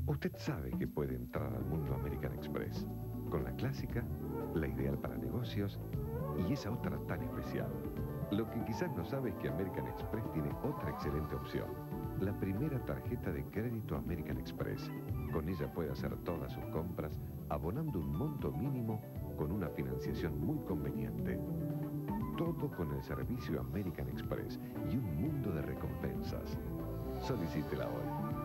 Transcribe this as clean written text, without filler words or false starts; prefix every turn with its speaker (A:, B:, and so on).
A: Usted sabe que puede entrar al mundo American Express, con la clásica, la ideal para negocios y esa otra tan especial. Lo que quizás no sabe es que American Express tiene otra excelente opción. La primera tarjeta de crédito American Express. Con ella puede hacer todas sus compras abonando un monto mínimo con una financiación muy conveniente. Todo con el servicio American Express y un mundo de recompensas. Solicítela hoy.